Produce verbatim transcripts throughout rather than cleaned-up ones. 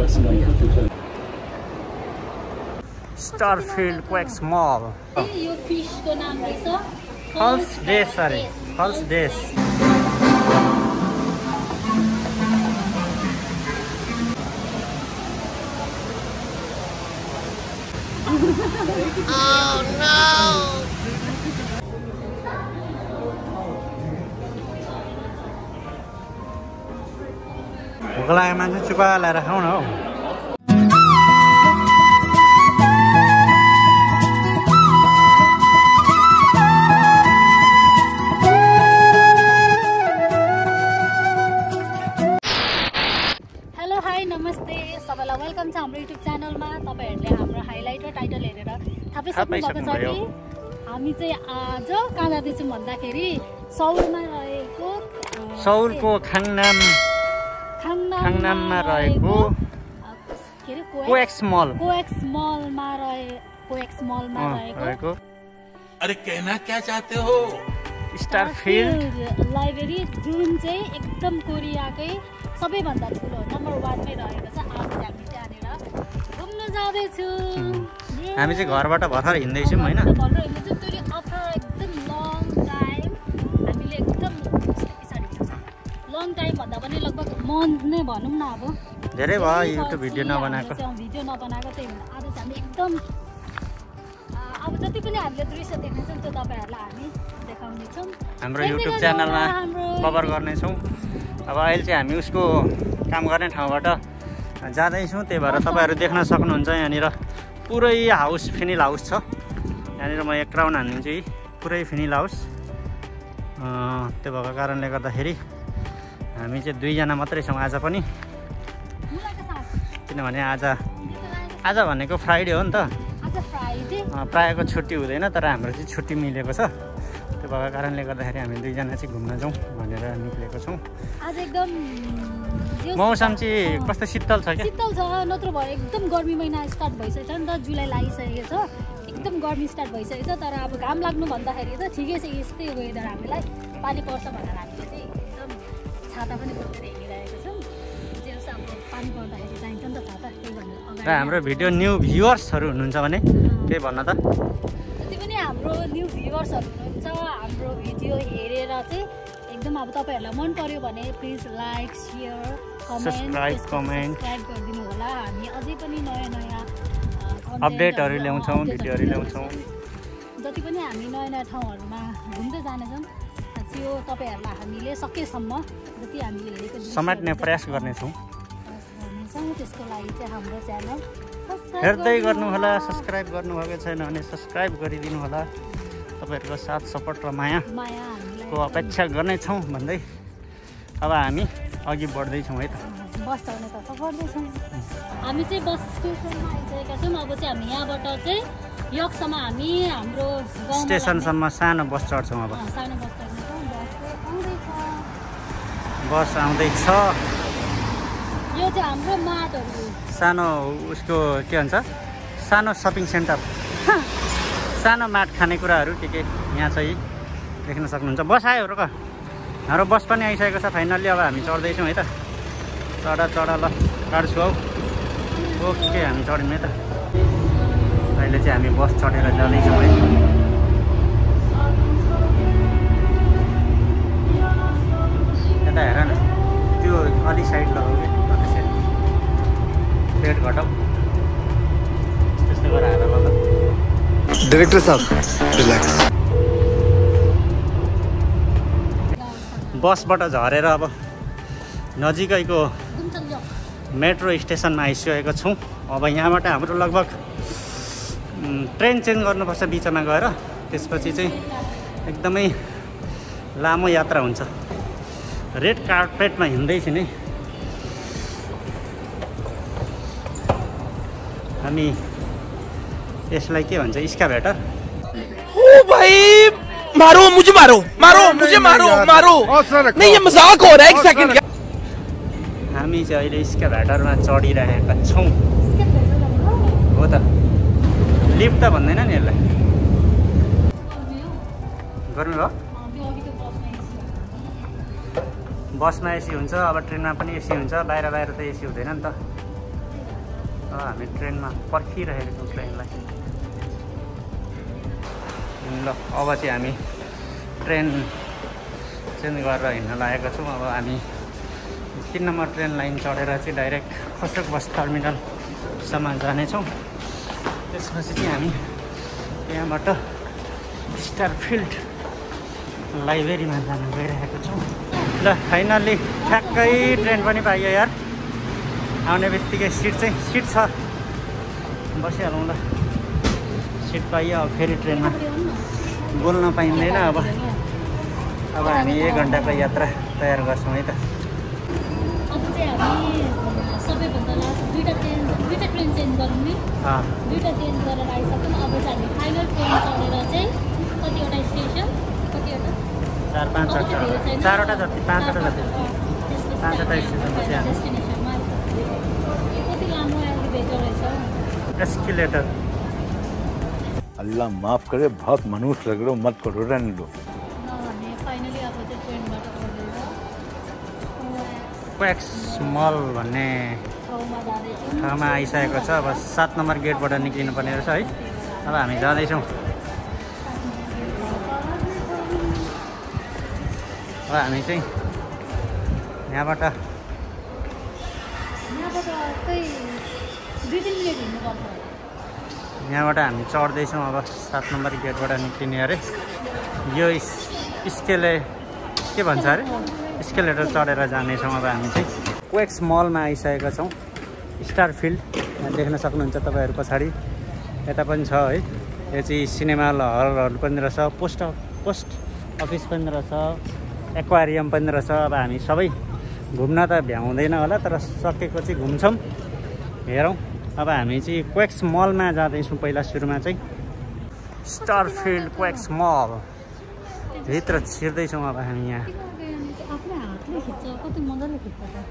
Starfield Quakes Mall. यो फिशको नाम रहेछ False Days अरे False Days. Oh no! भोक लागेको मान्छे चुपा लाएर खाऊ न हौ. हेलो हाई नमस्ते सबैलाई वेलकम छ हाम्रो युट्युब च्यानलमा. तपाईहरुले हाम्रो हाइलाइट र टाइटल हेरेर थाहा पाइसक्नु भएको छ कि हामी चाहिँ आज कहाँ जाँदैछौँ भन्दाखेरि सौरमा रहेको सौरको खाङनाम खाङनाममा रहेको के रे क्वेक्स मल क्वेक्स मलमा रहे क्वेक्स मलमा रहेको अरे कहना क्या चाहते हो स्टारफिल्ड लाइब्रेरी जुन चाहिँ एकदम कोरियाकै सबैभन्दा ठुलो नम्बर वानमै रहेको छ. आज चाहिँ हामी त्यहाँनिर घुम्न जाँदैछु. हामी चाहिँ घरबाट भर्खर हिँड्दैछौँ होइन. भर्खर हिँड्दैछौँ. त्यो आफ्टर एकदम लङ टाइम हामीले एकदम पछाडि लङ टाइम भन्दा पनि लगभग मन्थ नै भनौँ न. अब धेरै भयो युट्युब भिडियो नबनाएको भिडियो नबनाएको त्यही भएर आज चाहिँ हामी एकदम अब जति पनि हामीले दृश्य देख्नेछौँ त्यो तपाईँहरूलाई हामी देखाउनेछौँ. हाम्रो युट्युब च्यानलमा कभर गर्नेछौँ. अब अहिले चाहिँ हामी उसको काम गर्ने ठाउँबाट जाँदैछौँ. त्यही भएर तपाईँहरू देख्न सक्नुहुन्छ यहाँनिर पुरै हाउस फिनिल हाउस छ. यहाँनिर म एक राउन्ड हानिदिन्छु. यही पुरै फिनिल हाउस. त्यो भएको कारणले गर्दाखेरि हामी चाहिँ दुईजना मात्रै छौँ आज पनि. किनभने आज आज भनेको फ्राइडे हो नि त. प्रायःको छुट्टी हुँदैन तर हाम्रो चाहिँ छुट्टी मिलेको छ. त्यो भएको कारणले गर्दाखेरि हामी दुईजना चाहिँ घुम्न जाउँ भनेर निक्लेको छौँ. आज एकदम मौसम चाहिँ कस्तो शीतल छ क्या. शीतल छ. नत्र भए एकदम गर्मी महिना स्टार्ट भइसकेको छ नि त. जुलाई लागिसकेको छ. एकदम गर्मी स्टार्ट भइसकेको छ. तर अब घाम लाग्नु भन्दाखेरि त ठिकै छ. यस्तै वेदर हामीलाई पानी पर्छ भनेर हामीले चाहिँ एकदम छाता पनि बोकेर हिँडिरहेको छौँ. जे होस् अब पानी पर्दाखेरि चाहिन्छ नि त छाता. त्यही भनेर र हाम्रो भिडियो न्यू भ्युवर्सहरू हुनुहुन्छ भने त्यही भन्न त. जति पनि हाम्रो न्यू भ्युवर्सहरू हुनुहुन्छ हाम्रो भिडियो हेरेर चाहिँ एकदम अब तपाईँहरूलाई मन पर्यो भने please like share subscribe comment subscribe गरिदिनु होला. हामी अझै पनि नयाँ नयाँ अपडेटहरू ल्याउँछौँ भिडियोहरू ल्याउँछौँ. जति पनि हामी नयाँ नयाँ ठाउँहरूमा घुम्दै जानेछौँ त्यो तपाईँहरूलाई हामीले सकेसम्म जति हामीले हेरेको समेट्ने प्रयास गर्नेछौँ. त्यसको लागि चाहिँ हाम्रो च्यानल हेर्दै गर्नुहोला. सब्सक्राइब गर्नुभएको छैन भने सब्सक्राइब गरिदिनु होला. तपाईँहरूको साथ सपोर्ट र माया को अपेक्षा गर्नेछौँ भन्दै अब हामी अघि बढ्दैछौँ है त. बस चढ्नेतर्फ बढ्दैछौँ. हामी चाहिँ बस स्टेसनमा आइसकेका छौँ. अब चाहिँ हामी यहाँबाट चाहिँ यकसम्म हामी हाम्रो स्टेसनसम्म सानो बस चढ्छौँ. अब सानो बस चढ्नेछौँ. बस आउँदैछ. यो चाहिँ हाम्रो माटहरू सानो उसको के भन्छ सानो सपिङ सेन्टर. सानो माट खानेकुराहरू के के यहाँ चाहिँ देख्न सक्नुहुन्छ. बस आयो र हाम्रो बस पनि आइसकेको छ फाइनल्ली. अब हामी चढ्दैछौँ है त. चढा चढा ल काट्छु हौ. ओके हामी चढ्यौँ है त. अहिले चाहिँ हामी बस चढेर जाँदैछौँ है. यता हेर न त्यो अलि साइड लगाऊ कि पेट घटाऊ. त्यस्तो गरेर हाल ल. डाइरेक्टर साहब रिल्याक्स. बसबाट झरेर अब नजिकैको मेट्रो स्टेसनमा आइसकेको छौँ. अब यहाँबाट हाम्रो लगभग ट्रेन चेन्ज गर्नुपर्छ बिचमा गएर. त्यसपछि चाहिँ एकदमै लामो यात्रा हुन्छ. रेड कार्पेटमा हिँड्दैछु नि हामी. यसलाई के भन्छ स्काभेटर. ओ भाई मारो मुझे मारो मारो मुझे मारो मारो नहीं ये मजाक हो रहा है. एक सेकंड. हामी चाहिँ अहिले स्काभेटरमा चढिरहेका छौँ हो त. लिफ्ट त भन्दैन नि यसलाई. गर्नु हो. बसमा एसी हुन्छ. अब ट्रेनमा पनि एसी हुन्छ. बाहिर बाहिर त एसी हुँदैन नि त. हामी ट्रेनमा पर्खिरहेको छौँ ट्रेनलाई। ल अब चाहिँ हामी ट्रेन चेन्ज गरेर हिँड्न लागेका छौँ। अब हामी तीन नम्बर ट्रेन लाइन चढेर चाहिँ डाइरेक्ट खसोक बस टर्मिनलसम्म जानेछौँ। त्यसपछि चाहिँ हामी त्यहाँबाट स्टारफिल्ड लाइब्रेरीमा जान गइरहेको छौँ। ल फाइनल्ली ठ्याक्कै ट्रेन पनि पाइयो यार। आउने बित्तिकै सिट चाहिँ सिट छ, बसिहालौँ ल। सिट पाइयो। अब फेरि ट्रेनमा बोल्न पाइँदैन। अब अब हामी एक घन्टाको यात्रा तयार गर्छौँ है त। अब चाहिँ हामी सबैभन्दा लास्ट दुईवटा ट्रेन दुईवटा ट्रेन चेन्ज गरौँ नि। दुईवटा चेन्ज गरेर आइसक्यौँ। अब चाहिँ हामी फाइनल ट्रेन चढेर चाहिँ कतिवटा स्टेसन कतिवटा चार पाँचवटा चारवटा जति पाँचवटा जति पाँचवटा स्टेसनपछि हामी डेस्टिनेसनमा कति लामो अहिले भेटो रहेछ। एस्केलेटर। अल्लाह माफ करे, बहुत मनुष्य लग रहे हो, मत करो, रहने दो। नभने फाइनली अब चाहिँ ट्रेनबाट चढेर क्वेक्स मल भन्ने ठाउँमा जाँदैछौँ। ठाउँमा आइसकेको छ। अब सात नम्बर गेटबाट निक्लिनु पर्ने रहेछ है। अब हामी जाँदैछौँ। अब हामी चाहिँ यहाँबाट यहाँबाट खै दुई तिन मिनट हिँड्नुपर्छ। यहाँबाट हामी चढ्दैछौँ। अब सात नम्बर गेटबाट निक्लिने अरे यो स्केले के भन्छ अरे स्केलेटर चढेर जानेछौँ। अब हामी चाहिँ क्वेक्स मलमा आइसकेका छौँ। स्टारफिल्ड यहाँ देख्न सक्नुहुन्छ तपाईँहरू पछाडि। यता पनि छ है। यो चाहिँ सिनेमा हलहरू पनि रहेछ, पोस्ट पोस्ट अफिस पनि रहेछ, एक्वारियम पनि रहेछ। अब हामी सबै घुम्न त भ्याउँदैन होला, तर सकेको चाहिँ घुम्छौँ। हेरौँ। अब हामी चाहिँ क्वेक्स मलमा जाँदैछौँ। पहिला सुरुमा चाहिँ स्टारफिल्ड क्वेक्स मल भित्र छिर्दैछौँ। अब हामी यहाँ आफ्नै हातले खिच्छ, कति मजाले खिच्छ त।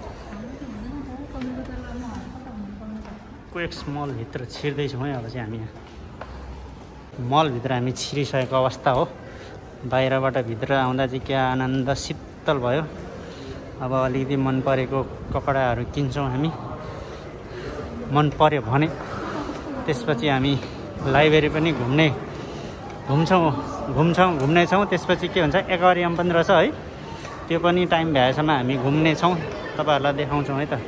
क्वेक्स मलभित्र छिर्दैछौँ है। अब चाहिँ हामी यहाँ मलभित्र हामी छिरिसकेको अवस्था हो। बाहिरबाट भित्र आउँदा चाहिँ क्या आनन्द शीतल भयो। अब अलिकति मन परेको कपडाहरू किन्छौँ हामी, मन पर्यो भने। त्यसपछि हामी लाइब्रेरी पनि घुम्ने घुम्छौँ घुम्छौँ घुम्नेछौँ। त्यसपछि के हुन्छ एक्वारियम पनि रहेछ है, त्यो पनि टाइम भएसम्म हामी घुम्नेछौँ, तपाईँहरूलाई देखाउँछौँ है त।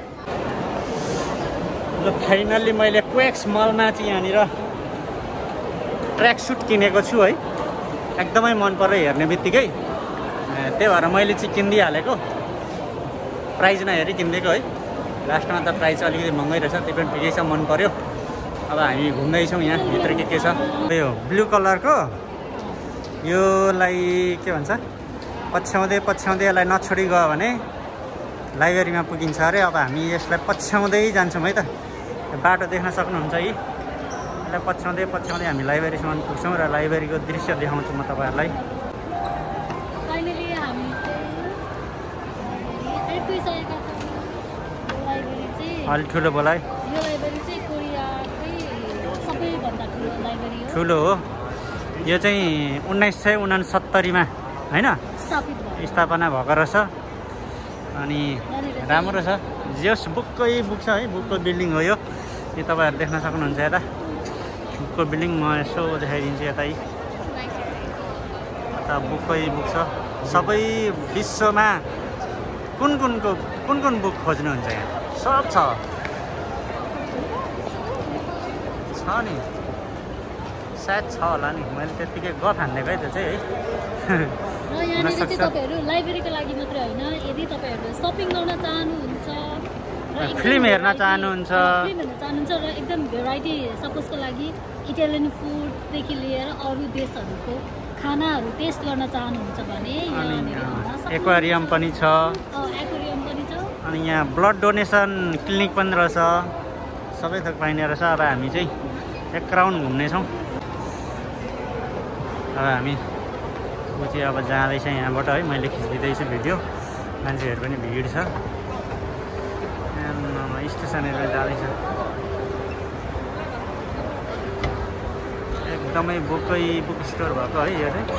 ल फाइनल्ली मैले क्वेक्स मलमा चाहिँ यहाँनिर ट्र्याक सुट किनेको छु है। एकदमै मन पऱ्यो हेर्ने बित्तिकै, त्यही भएर मैले चाहिँ किनिदिइहालेको। प्राइज नहेरी किनिदिएको है। लास्टमा त प्राइस अलिकति महँगै रहेछ, त्यही पनि ठिकै छ, मन पऱ्यो। अब हामी घुम्दैछौँ यहाँ भित्र के के छ। यो ब्लू कलरको योलाई के भन्छ पछ्याउँदै पछ्याउँदै यसलाई नछोडी गयो भने लाइब्रेरीमा पुगिन्छ अरे। अब हामी यसलाई पछ्याउँदै जान्छौँ है त। बाटो देख्न सक्नुहुन्छ है। यसलाई पछ्याउँदै पछ्याउँदै हामी लाइब्रेरीसम्म पुग्छौँ र लाइब्रेरीको दृश्य देखाउँछु म तपाईँहरूलाई। फाइनली हामी आइपुगिसकेका छौँ। लाइब्रेरी चाहिँ अलि ठुलो बोलाइ। यो लाइब्रेरी चाहिँ कोरियाकै सबैभन्दा ठुलो लाइब्रेरी हो। ठुलो हो। यो चाहिँ उन्नाइस सय उनासत्तरीमा होइन स्थापित भयो। स्थापना भएको रहेछ। अनि राम्रो छ। जस बुककै बुक छ है। बुकको बिल्डिङ हो यो। यो तपाईँहरू देख्न सक्नुहुन्छ यता बुकको बिल्डिङ। म यसो देखाइदिन्छु यतै। यता बुककै बुक छ। सबै विश्वमा कुन कुनको कुन कुन बुक खोज्नुहुन्छ यहाँ सब छ छ नि, सायद छ होला नि। मैले त्यत्तिकै गफ हान्दिएको है त्यो चाहिँ है। र यहाँनिर चाहिँ तपाईँहरू लाइब्रेरीको लागि मात्रै होइन, यदि तपाईँहरू सपिङ गर्न चाहनुहुन्छ र फिल्म हेर्न चाहनुहुन्छ फिल्म हेर्न चाहनुहुन्छ र एकदम भेराइटी, सपोजको लागि इटालियन फुडदेखि लिएर अरू देशहरूको खानाहरू टेस्ट गर्न चाहनुहुन्छ भने एक्वारियम पनि छ। एक्वारियम पनि छ। अनि यहाँ ब्लड डोनेसन क्लिनिक पनि रहेछ। सबै थोक पाइने रहेछ। अब हामी चाहिँ एक राउन्ड घुम्नेछौँ। अब हामी ऊ चाहिँ अब जाँदैछ यहाँबाट है। मैले खिचिदिँदैछु भिडियो। मान्छेहरू पनि भिड छ। स्टेसनहरू जाँदैछ। एकदमै बुकै बुक स्टोर भएको है यो चाहिँ।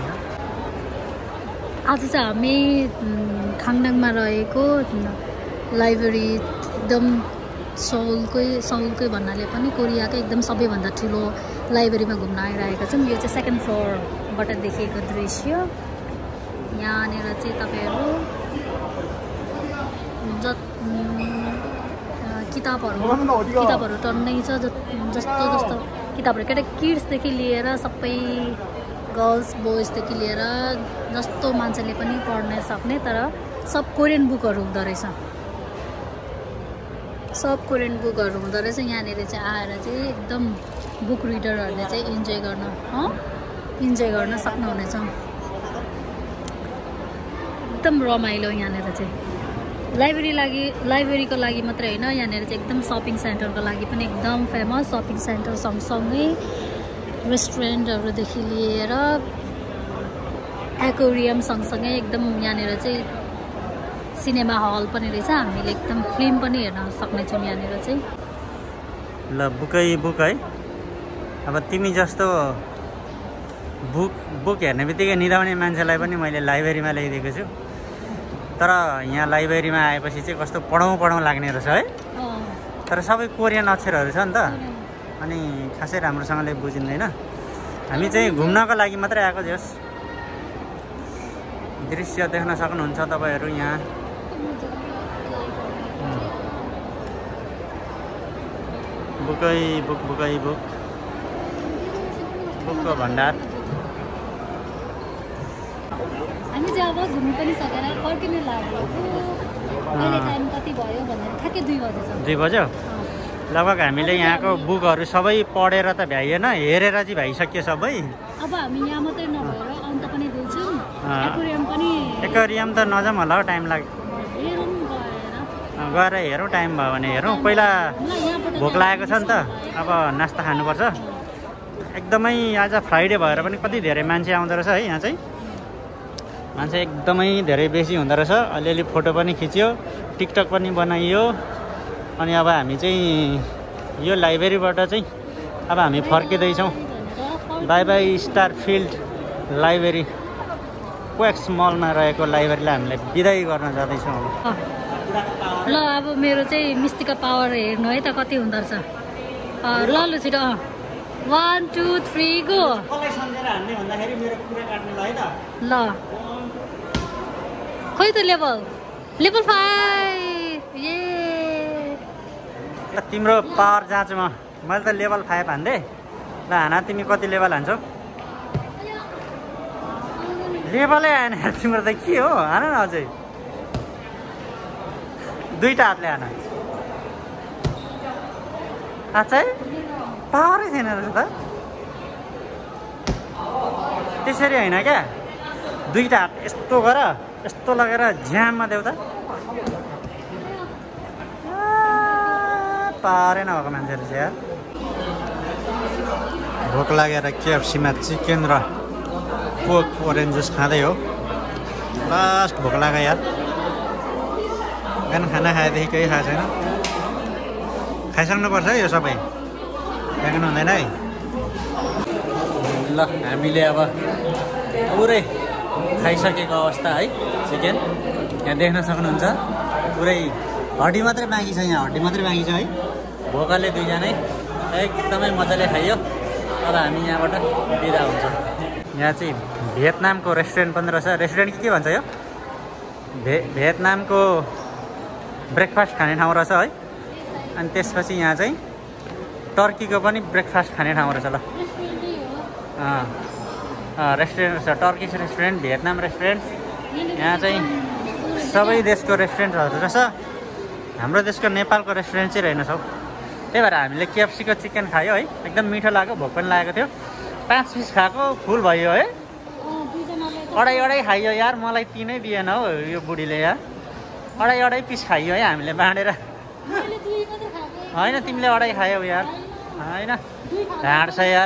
आज चाहिँ हामी खाङडाङमा रहेको लाइब्रेरी एकदम सौलकै सौलकै भन्नाले पनि कोरियाकै एकदम सबैभन्दा ठुलो लाइब्रेरीमा घुम्न आइरहेका छौँ। यो चाहिँ सेकेन्ड फ्लोरबाट देखिएको दृश्य। यहाँनिर चाहिँ तपाईँहरू ज किताबहरू किताबहरू टन्नै छ। जस्तो जस्तो किताबहरू केटा किड्सदेखि लिएर सबै गर्ल्स बोइजदेखि लिएर जस्तो मान्छेले पनि पढ्न सक्ने, तर सब कोरियन बुकहरू हुँदो रहेछ। सब कोरियन बुकहरू हुँदो रहेछ। यहाँनिर चाहिँ आएर चाहिँ एकदम बुक रिडरहरूले चाहिँ इन्जोय गर्न इन्जोय गर्न सक्नुहुनेछ। एकदम रमाइलो यहाँनिर चाहिँ। लाइब्रेरी लागि लाइब्रेरीको लागि मात्रै होइन, यहाँनिर चाहिँ एकदम सपिङ सेन्टरको लागि पनि एकदम फेमस। सपिङ सेन्टर सँगसँगै रेस्टुरेन्टहरूदेखि लिएर एक्वेरियम सँगसँगै एकदम यहाँनिर चाहिँ सिनेमा हल पनि रहेछ। हामीले एकदम फिल्म पनि हेर्न सक्नेछौँ यहाँनिर चाहिँ। ल बुकै बुक है। अब तिमी जस्तो बुक बुक हेर्ने बित्तिकै निदाउने मान्छेलाई पनि मैले लाइब्रेरीमा ल्याइदिएको छु। तर यहाँ लाइब्रेरीमा आएपछि चाहिँ कस्तो पढौँ पढौँ लाग्ने रहेछ है। तर सबै कोरियन अक्षरहरू छ नि त, अनि खासै राम्रोसँगले बुझिँदैन। हामी चाहिँ घुम्नको लागि मात्रै आएको जस। दृश्य देख्न सक्नुहुन्छ तपाईँहरू यहाँ। बुकै बुक बुकै बुक बुकको भण्डार। हामी चाहिँ अब घुम्नु पनि सकेर फर्किनु लाग्यो। अहिले टाइम कति भयो भनेर ठ्याक्कै दुई बजेछ। दुई बज्यो लगभग। हामीले यहाँको बुकहरू सबै पढेर त भ्याइएन, हेरेर चाहिँ भ्याइसक्यो सबै। अब हामी यहाँ मात्रै नभएर अन्त पनि दिन्छौँ। एक्वेरियम पनि एक्वेरियम त नजाउँ होला हौ, टाइम लाग्छ। हेरौँ गएर गएर हेरौँ, टाइम भयो भने हेरौँ। पहिला भोक लागेको छ नि त, अब नास्ता खानुपर्छ। एकदमै आज फ्राइडे भएर पनि कति धेरै मान्छे आउँदो रहेछ है। यहाँ चाहिँ मान्छे एकदमै धेरै बेसी हुँदो रहेछ। अलिअलि फोटो पनि खिच्यो, टिकटक पनि बनाइयो। अनि अब हामी चाहिँ यो लाइब्रेरीबाट चाहिँ अब हामी फर्किँदैछौँ। Bye bye Starfield library, COEX मलमा रहेको लाइब्रेरीलाई हामीले बिदाई गर्न जाँदैछौँ। ल अब मेरो चाहिँ मिस्टिका पावर हेर्नु है त कति हुँदो रहेछ। ल लु छिटो वान टू थ्री गो। ल खोइ त लेभल लेभल फाइभ। ए तिम्रो पावर जाँच म मैले त लेभल फाइभ हान्दै। ल हाना, तिमी कति लेभल हान्छौ? लेभलै आएन तिम्रो त के हो? हान न अझै दुईटा हातले हान। अझै पावरै छैन रहेछ त। त्यसरी होइन क्या, दुईटा हात यस्तो गर, यस्तो लगेर झ्याममा देऊ त। पारै नभएको मान्छेहरू चाहिँ यार। भोक लागेर केएफसीमा चिकन र कोक ओरेन्ज जुस खाँदै हो। लास्ट भोक लाग्यो यार। बिहान खाना खाएदेखि केही खाएको छैन। खाइसक्नुपर्छ है यो सबै, फ्याँक्नु हुँदैन है। ल हामीले अब पुरै खाइसकेको अवस्था है। चिकन यहाँ देख्न सक्नुहुन्छ, पुरै हड्डी मात्रै बाँकी छ। यहाँ हड्डी मात्रै बाँकी छ है। भोकाले दुईजनै एकदमै मजाले खाइयो। अब हामी यहाँबाट बिदा हुन्छ। यहाँ चाहिँ भियतनामको रेस्टुरेन्ट पनि रहेछ। रेस्टुरेन्ट के भन्छ यो? भे भियतनामको ब्रेकफास्ट खाने ठाउँ रहेछ है। अनि त्यसपछि यहाँ चाहिँ टर्कीको पनि ब्रेकफास्ट खाने ठाउँ रहेछ। ल रेस्टुरेन्ट रहेछ, टर्किस रेस्टुरेन्ट, भियतनाम रेस्टुरेन्ट। यहाँ चाहिँ सबै देशको रेस्टुरेन्टहरू रहेछ। हाम्रो देशको नेपालको रेस्टुरेन्ट चाहिँ रहेनछ हौ। त्यही भएर हामीले केएफसीको चिकन खायो है। एकदम मिठो लाग्यो, भोक पनि लागेको थियो। पाँच पिस खाएको फुल भयो है। अढाई अढाई खाइयो यार, मलाई तिनै दिएन हौ यो बुढीले यार। अढाई अढाई पिस खाइयो है हामीले बाँडेर। होइन तिमीले अढाई खायौ यार, होइन ढाँट्छ यार।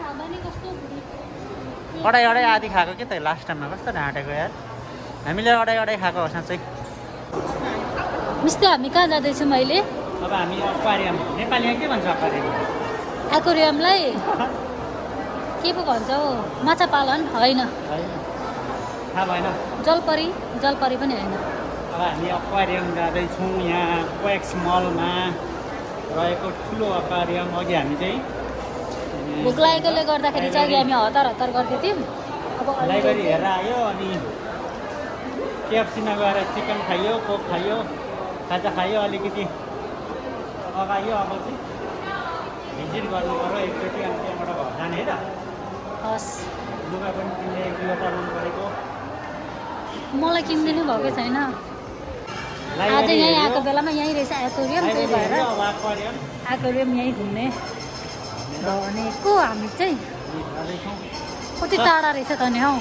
अढाई अढाई आधी खाएको के त लास्ट टाइममा, कस्तो ढाँटेको यार। हामीले अढाई अढाई खाएको हो साँच्चै। मिस्टर हामी कहाँ जाँदैछौँ अहिले? अब हामी एक्वारियम, नेपालीमा के भन्छ एक्वारियम? एक्वारियमलाई के पो भन्छ हौ? माछा पालन होइन, थाहा भएन। जलपरी जलपरी पनि होइन। हामी एक्वारियम जाँदैछौँ यहाँ कोएक्स मलमा रहेको ठुलो एक्वारियम। अघि हामी चाहिँ भोक लागेकोले गर्दाखेरि चाहिँ हामी हतार हतार गर्दै थियौँ। अब लाइब्रेरी हेरेर आयो अनि केएफसीमा गएर चिकन खाइयो, कोक खाइयो, खाजा खायो, अलिकति अगायो। अब चाहिँ भिजिट गर्नु पर्यो एकचोटि, अनि त्यहाँबाट घर जाने है त। हस्, लुगा पनि किन्ने एक दुईवटा मन परेको। मलाई किनिदिनु भएकै छैन। आज यहीँ आएको बेलामा यहीँ रहेछ एक्वेरियम, त्यही भएर एक्वेरियम यहीँ घुम्ने भनेको। हामी चाहिँ कति टाढा रहेछ त नि हौ।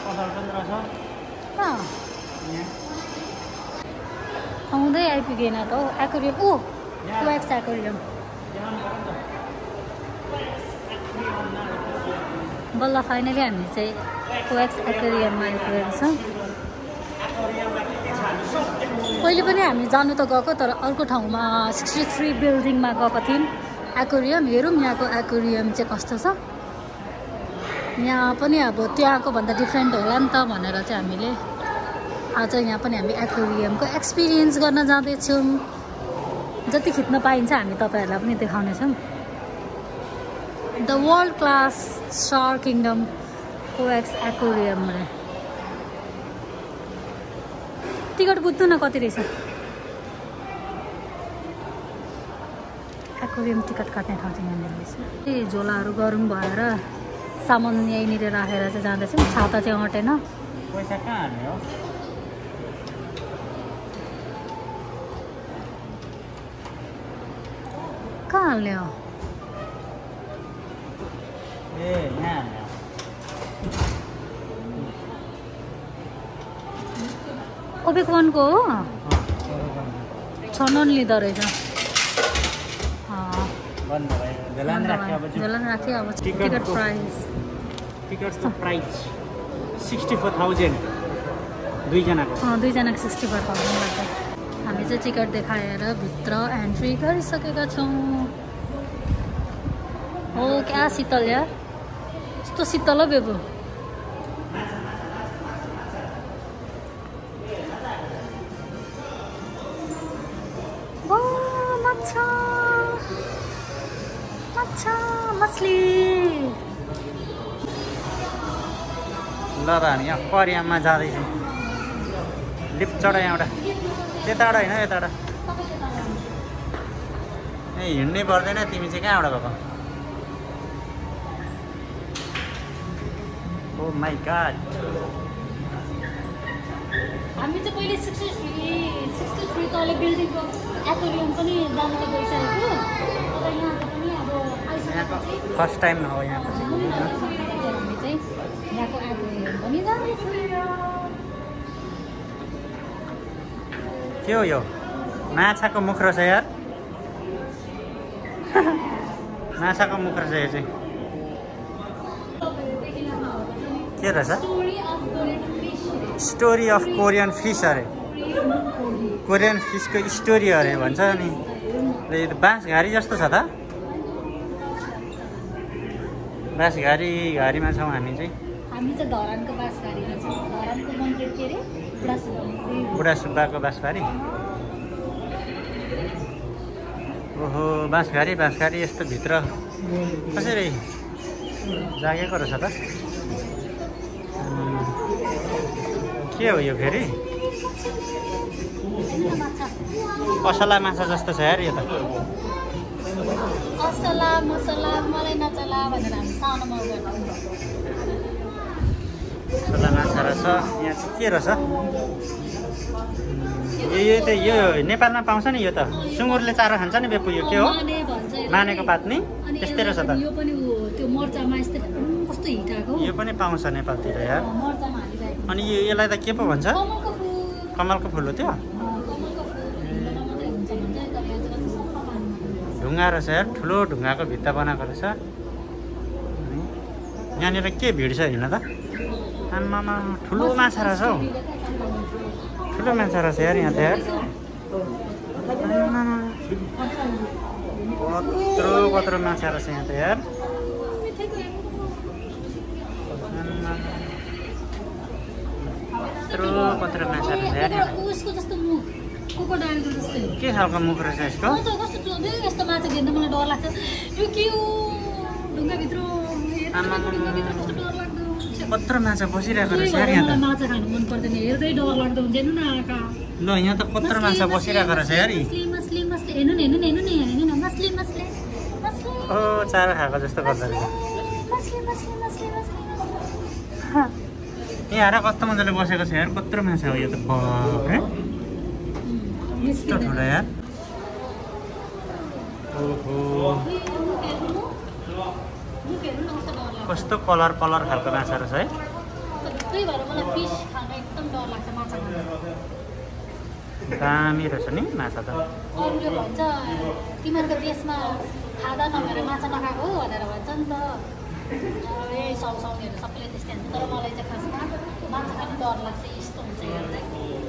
आउँदै आइपुगेन त हौ एक्वेरियम। ओ कोएक्स एक्वेरियम बल्ल फाइनली हामी चाहिँ कोएक्स एक्वेरियममा आइपुगेको छौँ। पहिले पनि हामी जानु त गएको, तर अर्को ठाउँमा सिक्सटी थ्री बिल्डिङमा गएको थियौँ एक्वेरियम। हेरौँ यहाँको एक्वेरियम चाहिँ कस्तो छ। यहाँ पनि अब त्यहाँको भन्दा डिफ्रेन्ट होला नि त भनेर चाहिँ हामीले आज यहाँ पनि हामी एक्वेरियमको एक्सपिरियन्स गर्न जाँदैछौँ। जति खिच्न पाइन्छ हामी तपाईँहरूलाई पनि देखाउनेछौँ। The world class star kingdom COEX aquarium. Ticket बुझ्नु न कति रहेछ। एक्वेरियम टिकट काट्ने ठाउँ चाहिँ यहाँनिर रहेछ। ए झोलाहरू गरौँ भएर सामान यहीँनिर राखेर चाहिँ जाँदैछौँ। छाता चाहिँ अँटेन। पैसा कहाँ हाल्ने हो? कहाँ हाल्ने हो? ए यहाँ हाल्ने हो। ओबेक वानको हो, छनौन लिँदो रहेछ। बन्द भयो, झोलान राख्यो। अब झोलान राख्यो। अब टिकट प्राइस टिकटको प्राइस सिक्सटी फोर थाउजन्ड दुईजनाको। अँ दुईजनाको सिक्सटी फोर थाउजन्ड लाग्छ। हामी चाहिँ टिकट देखाएर भित्र एन्ट्री गरिसकेका छौँ। हो क्या शीतल यार, यस्तो शीतल हो बेबु। माछा माछा मछली। ल त हामी एक्वारियममा जाँदैछौँ। लिफ्ट चढ यहाँबाट, त्यताबाट होइन यताबाट। ए हिँड्नै पर्दैन। तिमी चाहिँ कहाँबाट गएको? Oh my God. हामी चाहिँ पहिले सिक्सटी थ्री सिक्सटी थ्री तले बिल्डिङको एक्वेरियम पनि जानु त गइसकेको, तर यहाँको पनि अब यहाँको फर्स्ट टाइम हो यहाँ। हामी चाहिँ यहाँको एक्वेरियम पनि जाँदैछौँ। के हो यो? माछाको मुख रहेछ यार। माछाको मुख रहेछ यो चाहिँ। के रहेछ? स्टोरी अफ कोरियन फिस अरे। कोरियन फिसको स्टोरी अरे भन्छ नि। यो त बाँसघारी जस्तो छ त। बाँसघारी घारीमा छौँ हामी चाहिँ। हामी चाहिँ धरानको बाँसघारीमा छौँ। धरानको मन्दिर के अरे? बुढा सुब्बा। बुढा सुब्बाको बाँसघारी। ओहो बाँसघारी बाँसघारी यस्तो भित्र कसरी जागेको रहेछ त? के हो यो फेरि? असला माछा जस्तो छ यार यो त। असला मसला मलाई नचला भनेर हामी सानोमा गर्थ्यौँ। असला माछा रहेछ। यहाँ चाहिँ के रहेछ? यो यो त यो नेपालमा पाउँछ नि यो त। सुँगुरले चारो खान्छ नि बेपु। यो के हो? मानेको पात नि त्यस्तै रहेछ त। यो पनि त्यो मर्चामा यस्तै कस्तो हिटाको। यो पनि पाउँछ नेपालतिर यार। मर्चामा हालिरहेको। अनि यो यसलाई त के पो भन्छ? कमलको फुल। कमलको फुल हो त्यो? कमलको फुल मात्रै हुन्छ भन्छ, तर यो चाहिँ कति सफा पानीमा। ढुङ्गा रहेछ यार। ठुलो ढुङ्गाको भित्ता बनाएको रहेछ। यहाँनिर के भिड छ हेर्न त? आमामा ठुलो माछा रहेछ हौ। ठुलो माछा रहेछ यार यहाँ त यार। कत्रो कत्रो माछा रहेछ यहाँ त यार। कत्रो कत्रो माछा रहेछ यार यहाँ। उसको जस्तो मुख क्रोकोडाइलको जस्तै के खालको मुख रहेछ यसको? म त कस्तो चल्दै यस्तो माछा देख्दा मलाई डर लाग्छ यो के हो ढुङ्गाभित्र आमामा। ढुङ्गाभित्र कस्तो डर लाग्दो कत्रो माछा बसिरहेको त्यही रहेछ भएर यार यहाँ मलाई त। माछा खानु मन पर्दैन हेर्दै डर लाग्दो हुन्छ हेर्नु न आँखा ल यहाँ त कत्रो माछा बसिरहेको रहेछ यार यी। मछली मछली मछली हेर्नु न हेर्नु न हेर्नु न हेर्नु न मछली मछली मछली ओ चारो खाएको जस्तो गर्दो रहेछ। मछली मछली मछली मछली यहाँ हेर कस्तो मजाले बसेको छ यार कत्रो माछा हो यो त बाफ्रे कस्तो ठुलो यार। ओहो कस्तो कलर कलर खालको माछा रहेछ है। त्यही भएर मलाई फिस खान एकदम डर लाग्छ माछा खान दामी रहेछ नि माछा त। अरूले भन्छ तिमीहरूको देशमा खाँदा नभएर माछा नखाएको हो भनेर भन्छ नि त यही साउसाउनेहरू सबैले त्यस्तै हुन्छ तर मलाई चाहिँ खासमा माछा खानु डर लाग्छ यस्तो हुन्छ हेर्दै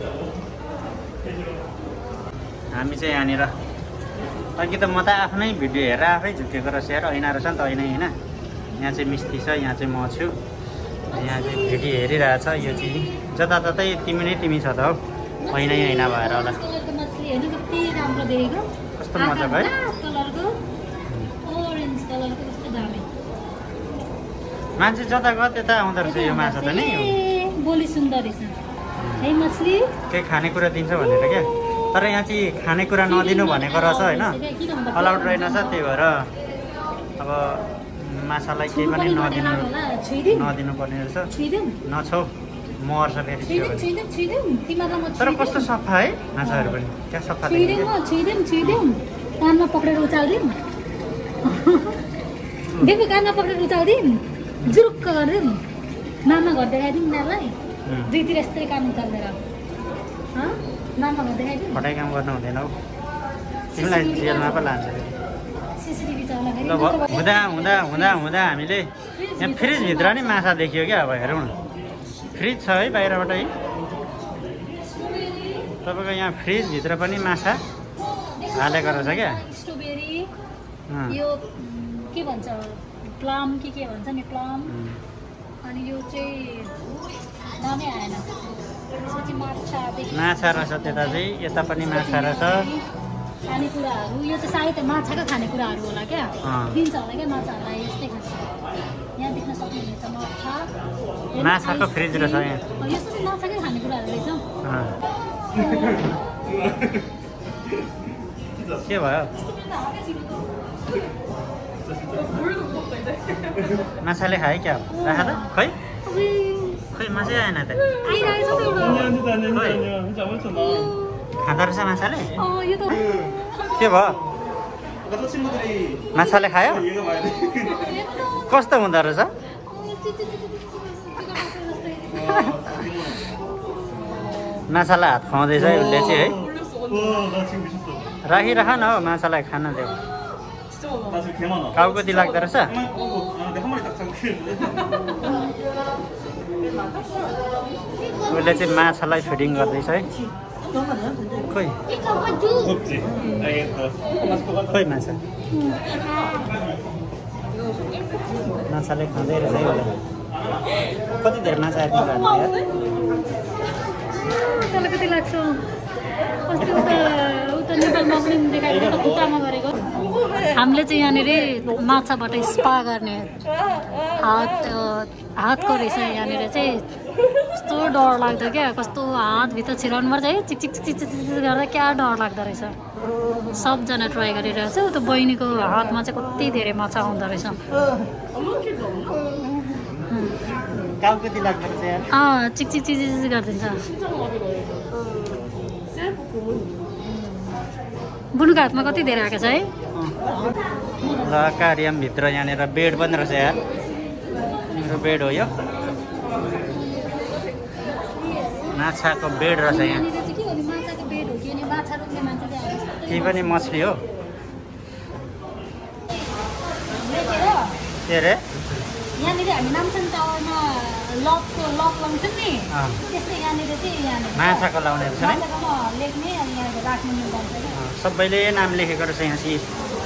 हामी चाहिँ यहाँनिर अघि त म त आफ्नै भिडियो हेरेर आफै झुकेको रहेछ यार ऐना रहेछ नि त ऐना होइन। यहाँ चाहिँ मिस्ती छ यहाँ चाहिँ म छु यहाँ चाहिँ भिडियो हेरिरहेछ यो चाहिँ जताततै तिमी नै तिमी छ त हौ ऐना ऐना भएर होला। कलरको मछली हेर्नु कति राम्रो देखेको कस्तो मजाको है। कलरको ओरेन्ज कलरको कस्तो दामी मान्छे जता गयो त्यता आउँदो रहेछ यो माछा त नि। बोली सुन्दर रहेछ है मछली केही खानेकुरा दिन्छ भनेर क्या तर यहाँ चाहिँ खानेकुरा नदिनु भनेको रहेछ होइन अलाउड रहेनछ त्यही भएर अब माछालाई केही पनि नदिनु नदिनु पर्ने रहेछ। नछौ मर्छ फेरि त्यो भने। तर कस्तो सफा है माछाहरू पनि क्या सफा देखिन्छ। कानमा पक्रेर उचाल्दिउँ देखो कानमा पक्रेर उचाल्दिउँ जुरुक्क गरिदिउँ नाममा घर देखाइदिउँ उनीहरूलाई दुईतिर यस्तै काम उचाल्दै नाममा घर देखाइदिउँ फटाइ काम गर्नु हुँदैन हौ तिमीलाई जेलमा पो लान्छ। सिसिटिभी ल चलाउँदाखेरि हुँदा हुँदा हुँदा हुँदा हामीले यहाँ फ्रिजभित्र नि माछा देखियो क्या अब हेरौँ न फ्रिज छ है बाहिरबाट है तपाईँको यहाँ फ्रिजभित्र पनि माछा हालेको रहेछ क्या। स्ट्रबेरी यो के भन्छ प्लम के के भन्छ नि प्लम अनि यो चाहिँ नामै आएन त्यसपछि माछादेखि माछा रहेछ त्यता चाहिँ यता पनि माछा रहेछ। खानेकुराहरू यो चाहिँ सायद माछाको खानेकुराहरू होला क्या दिन्छ होला क्या माछाहरूलाई यस्तै खान्छ यहाँ देख्न सक्नुहुनेछ माछा माछाको फ्रिज रहेछ यहाँ। यो चाहिँ माछाकै खानेकुराहरू रहेछ के भयो माछाले खायो क्या राख त खै खै माछै आएन त खाँदो रहेछ माछाले के भयो माछाले खायो कस्तो हुँदो रहेछ माछालाई हात खुवाउँदैछ उसले चाहिँ है राखिराख न हौ माछालाई खान देऊ टाउको लाग्दो रहेछ उसले चाहिँ माछालाई फिडिङ गर्दैछ है खोइ खोइ माछा माछाले खाँदै रहेछ है उसले कति धेरै माछा आइपुग्यो हामीले तँलाई कति लाग्छ अस्ति उता उता नेपालमा पनि देखाएको त खुट्टामा गरेको हामीले चाहिँ यहाँनिर माछाबाट स्पा गर्ने हात हातको रहेछ यहाँनिर चाहिँ कस्तो डर लाग्दो क्या कस्तो हातभित्र छिराउनु पर्छ है चिक चिक चिक चिक चिक गर्दा क्या डर लाग्दो रहेछ सबजना ट्राई गरिरहेको छ त्यो बहिनीको हातमा चाहिँ कति धेरै माछा आउँदो रहेछ अँ चिक चिक चिक चिक गरिदिन्छ बुनुको हातमा कति धेरै आएको छ है ल कार्यामभित्र यहाँनिर बेड पनि रहेछ यार मेरो बेड हो यो माछाको बेड रहेछ यहाँ केही पनि मछली हो के अरे यहाँनिर हामी नाम्सन टावरमा लकको लक लाउँछौँ नि त्यस्तै यहाँनिर चाहिँ यहाँनिर माछाको लाउने रहेछ नि लेख्ने अनि यहाँ राख्ने नियम गर्छ क्या सबैले नाम लेखेको रहेछ यहाँ चाहिँ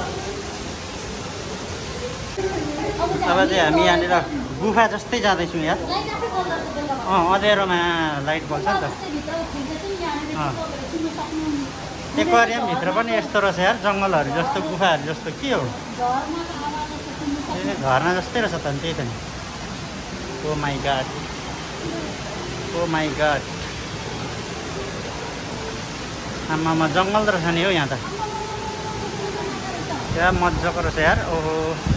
अब चाहिँ हामी यहाँनिर गुफा जस्तै जाँदैछौँ यार अँ अँध्यारोमा लाइट बल्छ नि त एक्वारियम भित्र पनि यस्तो रहेछ यार, जङ्गलहरू जस्तो गुफाहरू जस्तो के हो? झरना जस्तै रहेछ त त्यही त नि। Oh my God, oh my God, आमामा जङ्गल रहेछ नि हो यहाँ त। क्या मजाको रहेछ यार। ओहो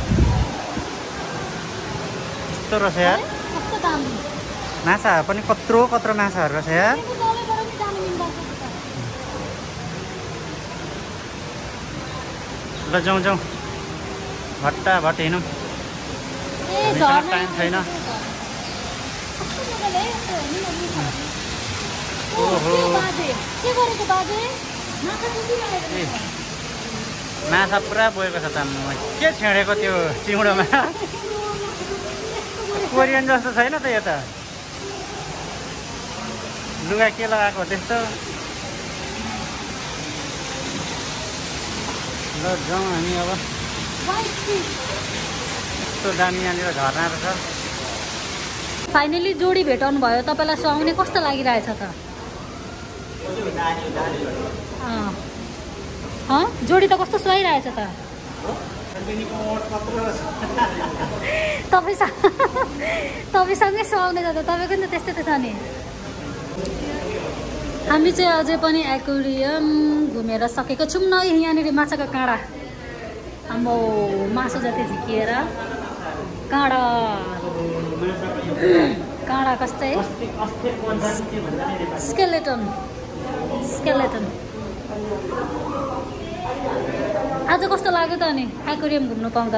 यस्तो रहेछ यार। माछाहरू पनि कत्रो कत्रो माछाहरू रहेछ यार। ल जाउँ जाउँ, भट्टाभट हिँडौँ, टाइम छैन। ओहो माछा पुरा बोकेको छ त। के छेडेको त्यो चिउँडोमा? कोरियन जस्तो छैन त यो त। लुगा के लगाएको त्यस्तो। ल जाउँ हामी अब। यस्तो दामी यहाँनिर झर्ना रहेछ। फाइनली जोडी भेटाउनु भयो। तपाईँलाई सुहाउने कस्तो लागिरहेछ त? अँ जोडी त कस्तो सुहाइरहेछ त? तपाईँसँग तपाईँसँगै सुहाउने त तपाईँको नि त्यस्तै त छ नि। हामी चाहिँ अझै पनि एक्वेरियम घुमेर सकेको छौँ न। यहाँनिर माछाको काँडा, आम्बो मासु जति झिकिएर काँडा काँडा कस्तै स्केलेटन स्केलेटन। आज कस्तो लाग्यो त अनि एक्वेरियम घुम्नु पाउँदा?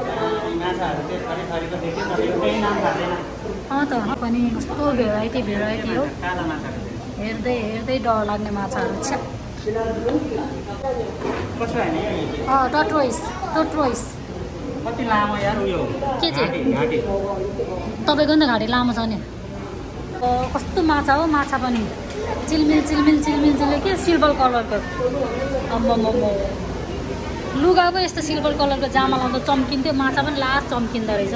अँ त पनि कस्तो भेराइटी भेराइटी हो। हेर्दै हेर्दै डर लाग्ने माछाहरू छ। अँ टर्टोइस टर्टोइस कति लामो यार उयो के चाहिँ? घाँटी तपाईँको नि त घाँटी लामो छ नि। कस्तो माछा हो, माछा पनि चिलमिल चिलमिल चिलमिल चिलमिल के सिल्भर कलरको। अम्म लुगा पो यस्तो सिल्भर कलरको जामा लाउँदा चम्किन्थ्यो, माछा पनि लास्ट चम्किँदो रहेछ।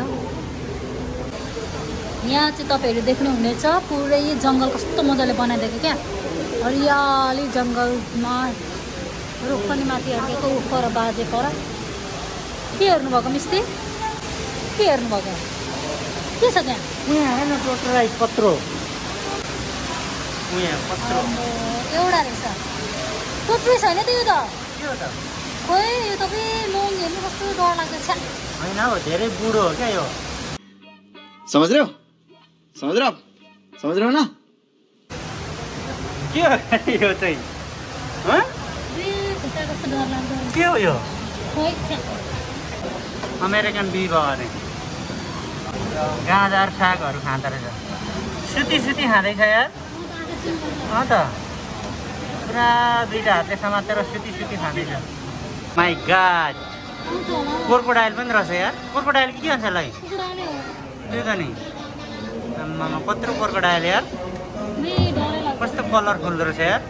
यहाँ चाहिँ तपाईँहरू देख्नुहुनेछ पुरै जङ्गल कस्तो मजाले बनाइदिएको क्या। हरियाली जङ्गलमा रुख पनि माथि अर्केको उपर बाजे पर। के हेर्नुभएको मिस्टी? के हेर्नुभएको? के छ त्यहाँ? उहाँ हेर्न टोटराइज पत्रो। उहाँ पत्रो एउटा रहेछ। टोटराइज होइन त यो त? के हो त? खोइ यो तपाईँ लोङ हेर्नु कस्तो डर लाग्दैछ। होइन हो, धेरै बुढो हो क्या यो। समझ रहे हो समझ रहे हो समझ रहे हो ना? के हो यो चाहिँ? कस्तो डर लाग्दो के हो यो? खोइ अमेरिकन बी अरे गाजर सागहरू खाँदो रहेछ। सुती सुती खाँदैछ यार। अँ त पुरा दुईवटा हातले समातेर सुती सुती खाँदैछ। माई गॉड, क्रोकोडाइल पनि रहेछ यार। क्रोकोडाइल के भन्छ यसलाई? त्यो त नि आम्मामा कत्रो क्रोकोडाइल यार। कस्तो कलरफुल रहेछ यार।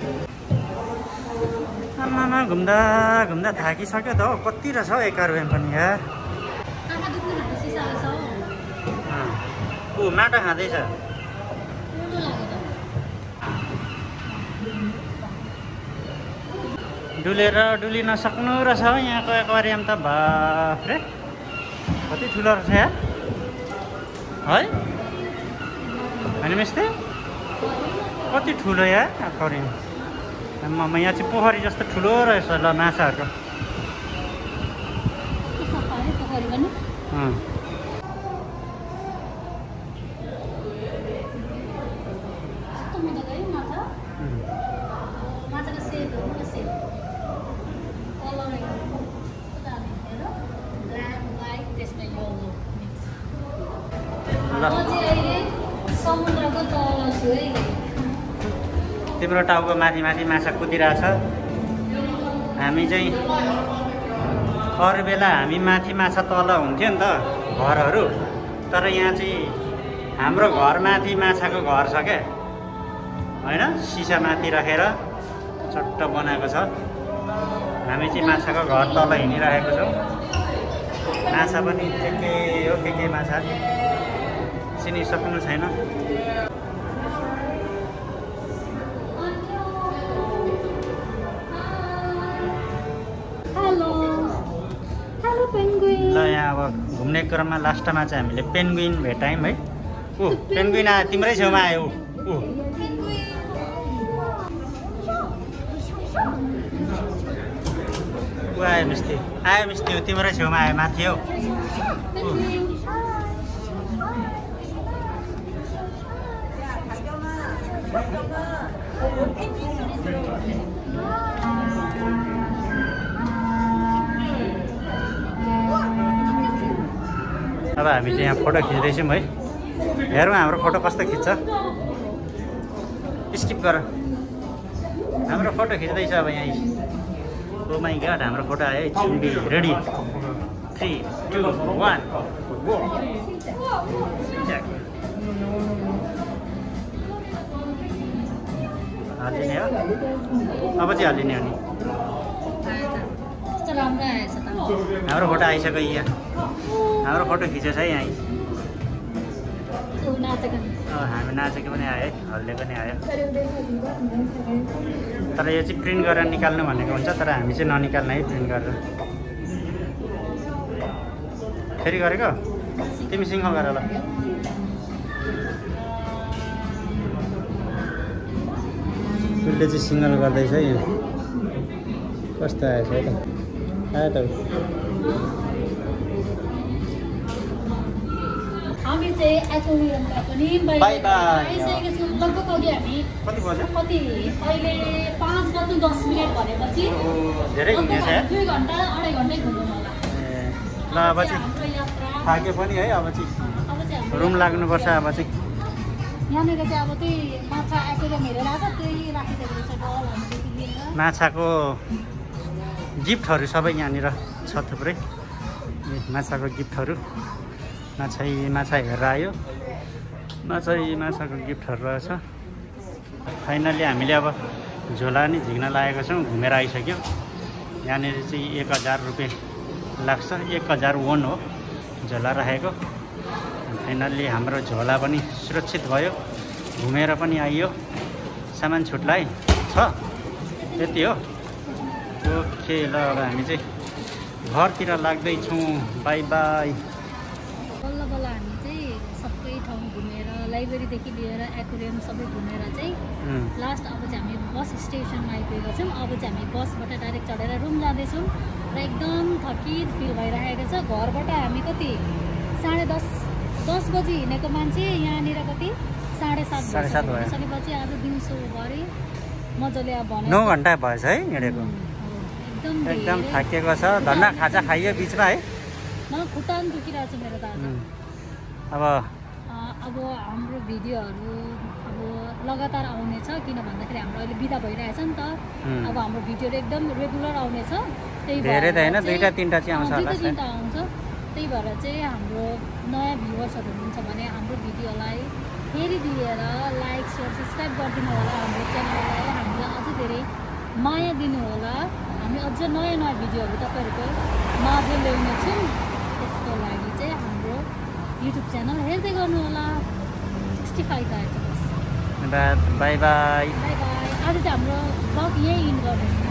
आम्मामा घुम्दा घुम्दा थाकिसक्यो त हौ। कति रहेछ हौ एक्वेरियम पनि यार। ऊ माटो खाँदैछ। डुलेर डुलिन सक्नु रहेछ हौ यहाँको एक्वेरियम त। बाफ रे कति ठुलो रहेछ यार है। होइन मिस्टी कति ठुलो यार एक्वेरियम। आम्मामा यहाँ चाहिँ पोखरी जस्तो ठुलो रहेछ ल माछाहरूको। अँ तिम्रो टाउको माथि माथि माछा कुदिरहेछ। हामी चाहिँ अरू बेला हामी माथि माछा तल हुन्थ्यो नि त घरहरू। तर यहाँ चाहिँ हाम्रो घर माथि माछाको घर छ क्या। होइन सिसा माथि राखेर चट्ट बनाएको छ। हामी चाहिँ माछाको घर तल हिँडिरहेको छौँ। माछा पनि के के हो के के माछा चिनिसक्नु छैन। अब घुम्ने क्रममा लास्टमा चाहिँ हामीले पेन्गुइन भेटायौँ है। ऊ पेन्गुइन आयो, तिम्रै छेउमा आयो। ऊ ऊ आयो मिस्टी, आयो मिस्टी, हो तिम्रै छेउमा आयो, माथि हौ। अब हामी चाहिँ यहाँ फोटो खिच्दैछौँ है। हेरौँ हाम्रो फोटो कस्तो खिच्छ। स्किप गर, हाम्रो फोटो खिच्दैछ अब यहाँ। ओ माई गॉड, हाम्रो फोटो आयो। It's be ready. Three two one हालिने हो। अब चाहिँ हालिने हो नि। हाम्रो फोटो आइसक्यो यहाँ। हाम्रो फोटो खिचेछ है यहाँ। हामी नाचेको पनि आयो है, हल्लेको पनि आयो। तर यो चाहिँ प्रिन्ट गरेर निकाल्नु भनेको हुन्छ, तर हामी चाहिँ ननिकाल्ने है प्रिन्ट गरेर। फेरि गरेको तिमी सिङ्गल गर ल। उसले चाहिँ सिङ्गल गर्दैछ है। कस्तो आएछ है त, आयो त। हामी चाहिँ एक्वेरियममा पनि बाई बाई आइसकेको छौँ। लगभग अघि हामी कति बज्यो? कति अहिले पाँच बज्नु दस मिनट भनेपछि धेरै हिँडेछ है। दुई घन्टा अढाई घन्टै घुम्नु होला। ल अब चाहिँ हाम्रो यात्रा थाक्यो पनि है। अब चाहिँ अब चाहिँ हाम्रो रुम लाग्नुपर्छ। अब चाहिँ यहाँनिर चाहिँ अब त्यही माछा एक्वेरियम हेरेर आएको त्यही राखिदिएको रहेछ डलहरूदेखि लिएर। माछाको गिफ्टहरू सबै यहाँनिर छ थुप्रै। माछाको गिफ्टहरू, माछा माछा हेरेर आयो। माछा माछाको गिफ्टहरू रहेछ। फाइनल्ली हामीले अब झोला नि झिक्न लागेको छौँ। घुमेर आइसक्यो। यहाँनिर चाहिँ एक हजार रुपियाँ लाग्छ। एक हजार वन हो झोला राखेको। फाइनल्ली हाम्रो झोला पनि सुरक्षित भयो। घुमेर पनि आइयो। सामान छुट्लाइ छ, त्यति हो। ओके, ल अब हामी चाहिँ घरतिर लाग्दैछौँ। By by. बल्ल बल्ल हामी चाहिँ सबै ठाउँ घुमेर, लाइब्रेरीदेखि लिएर एक्वेरियम सबै घुमेर चाहिँ लास्ट अब चाहिँ हामी बस स्टेसनमा आइपुगेका छौँ। अब चाहिँ हामी बसबाट डाइरेक्ट चढेर रुम जाँदैछौँ र एकदम थकित फिल भइरहेको छ। घरबाट हामी कति साढे दस दस बजी हिँडेको मान्छे यहाँनिर कति साढे सात साढे सात भयो। बजी आज दिउँसोभरि मजाले अब भने नौ घन्टा भएछ है हिँडेको। एकदम एकदम थाकिएको छ। धन्ना खाजा खाइयो बिचमा है। न खुट्टा पनि दुखिरहेको छ मेरो त आज। अब अब हाम्रो भिडियोहरू अब लगातार आउनेछ, किन भन्दाखेरि हाम्रो अहिले बिदा भइरहेछ नि त। अब हाम्रो भिडियोहरू एकदम रेगुलर आउनेछ। त्यही भएर धेरै त होइन, दुईवटा तिनवटा चाहिँ आउँछ होला। दुईवटा तिनवटा आउँछ। त्यही भएर चाहिँ हाम्रो नयाँ भ्युवर्सहरू हुनुहुन्छ भने हाम्रो भिडियोलाई फेरि दिएर लाइक सेयर सब्सक्राइब गरिदिनु होला। हाम्रो च्यानललाई हामीलाई अझै धेरै माया दिनु होला। हामी अझ नयाँ नयाँ भिडियोहरू तपाईँहरूको माझ ल्याउनेछौँ। त्यसको लागि चाहिँ हाम्रो युट्युब च्यानल हेर्दै गर्नु होला। सिक्सटी फाइभ आएछ bus. Bye bye. Bye bye. आज चाहिँ हाम्रो ब्लग यहीँ इन गर्दैछौँ।